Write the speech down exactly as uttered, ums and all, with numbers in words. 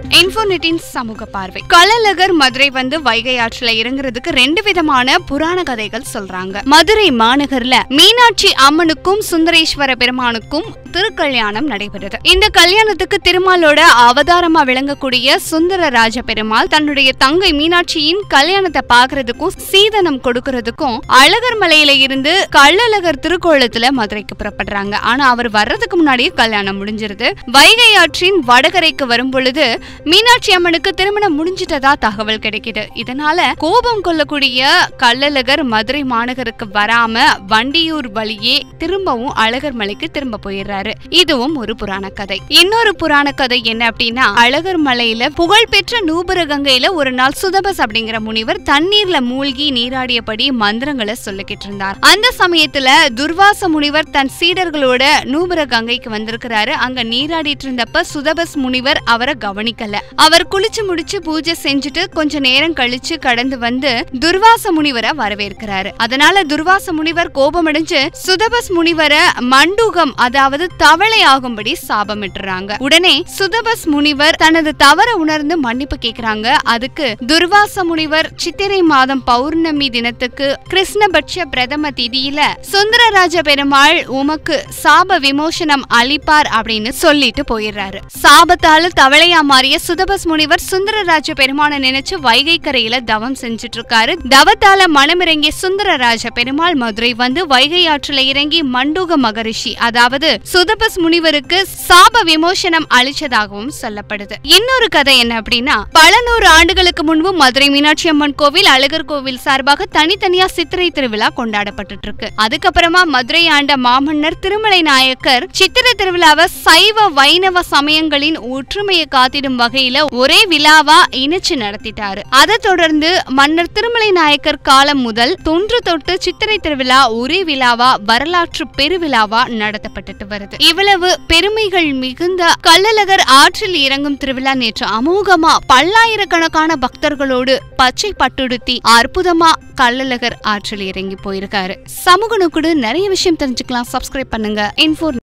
இன்ஃபோநெட்டின் சமூக பார்வை. கள்ளழகர் மதுரை வந்து வைகை ஆற்றுல இறங்குறதுக்கு ரெண்டு விதமான புராண கதைகள் சொல்றாங்க. மதுரை மாநகர்ல மீனாட்சி அம்மனுக்கும் சுந்தரேஸ்வர பெருமானுக்கும் திருக்கல்யாணம் நடைபெறுது. இந்த கல்யாணத்துக்கு திருமாலோட அவதாரமா விளங்கக்கூடிய சுந்தரராஜ பெருமாள் தன்னுடைய தங்கை மீனாட்சியின் கல்யாணத்தை பாக்குறதுக்கும் சீதனம் கொடுக்கறதுக்கும் அழகர் மலையில இருந்து கள்ளழகர் திருக்கோலத்துல மதுரைக்கு புறப்படுறாங்க. ஆனா அவர் வர்றதுக்கு முன்னாடியே கல்யாணம் முடிஞ்சிருது. வைகை ஆற்றின் வடகரைக்கு வரும் பொழுது மீனாட்சி அம்மனுக்கு திருமணம் முடிஞ்சிட்டதா தகவல் கிடைக்குது. இதனால கோபம் கொள்ளக்கூடிய கள்ளழகர் மதுரை மாநகருக்கு வராம வண்டியூர் வழியே திரும்பவும் அழகர் மலைக்கு திரும்ப போயிடுறாரு. இதுவும் ஒரு புராண கதை. இன்னொரு புராண கதை என்ன அப்படின்னா, அழகர் மலையில புகழ்பெற்ற நூபுர கங்கையில ஒரு நாள் சுதபஸ் அப்படிங்கிற முனிவர் தண்ணீர்ல மூழ்கி நீராடியபடி மந்திரங்களை சொல்லிக்கிட்டு இருந்தார். அந்த சமயத்துல துர்வாச முனிவர் தன் சீடர்களோட நூபுர கங்கைக்கு வந்திருக்கிறாரு. அங்க நீராடிட்டு இருந்தப்ப சுதபஸ் முனிவர் அவரை கவனிக்கல. அவர் குளிச்சு முடிச்சு பூஜை செஞ்சுட்டு கொஞ்ச நேரம் கழிச்சு கடந்து வந்து துர்வாச முனிவரை வரவேற்கிறாரு. அதனால துர்வாச முனிவர் கோபமடைஞ்சு சுதபஸ் முனிவரை மண்டூகம் அதாவது தவளை ஆகும்படி சாபமிட்டுறாங்க. உடனே சுதபஸ் முனிவர் தனது தவற உணர்ந்து மன்னிப்பு கேக்குறாங்க. அதுக்கு துர்வாச முனிவர் சித்திரை மாதம் பௌர்ணமி தினத்துக்கு கிருஷ்ணபட்ச பிரதம திதியில சுந்தரராஜ பெருமாள் உமக்கு சாப விமோசனம் அளிப்பார் அப்படின்னு சொல்லிட்டு போயிடுறாரு. சாபத்தால தவளையா மாறிய சுதபஸ் முனிவர் சுந்தரராஜ பெருமானை நினைச்சு வைகை கரையில தவம் செஞ்சுட்டு இருக்காரு. தவத்தால மனமிறங்கிய சுந்தரராஜ பெருமாள் மதுரை வந்து வைகை ஆற்றுல இறங்கி மண்டூக மகரிஷி அதாவது சுதபஸ் முனிவருக்கு சாப விமோசனம் அளிச்சதாகவும் சொல்லப்படுது. இன்னொரு கதை என்ன அப்படின்னா, பல நூறு ஆண்டுகளுக்கு முன்பு மதுரை மீனாட்சி அம்மன் கோவில் அழகர் கோவில் சார்பாக தனித்தனியா சித்திரை திருவிழா கொண்டாடப்பட்டு இருக்கு. அதுக்கப்புறமா மதுரை ஆண்ட மாமன்னர் திருமலை நாயக்கர் சித்திரை திருவிழாவை சைவ வைணவ சமயங்களின் ஒற்றுமையை காத்திடும் வகையில ஒரே விழாவா இணைச்சு நடத்திட்டாரு. அதை தொடர்ந்து மன்னர் திருமலை நாயக்கர் காலம் முதல் தொன்று தொட்டு சித்திரை திருவிழா ஒரே விழாவா வரலாற்று பெருவிழாவா நடத்தப்பட்டு வருது. இவ்வளவு பெருமைகள் மிகுந்த கள்ளழகர் ஆற்றில் இறங்கும் திருவிழா நேற்று அமோகமா பல்லாயிரக்கணக்கான பக்தர்களோடு பச்சை பட்டுடுத்தி அற்புதமா கள்ளழகர் ஆற்றில் இறங்கி போயிருக்காரு. சமூக நோக்குடு நிறைய விஷயம் தெரிஞ்சுக்கலாம். சப்ஸ்கிரைப் பண்ணுங்க. இன்ஃபோ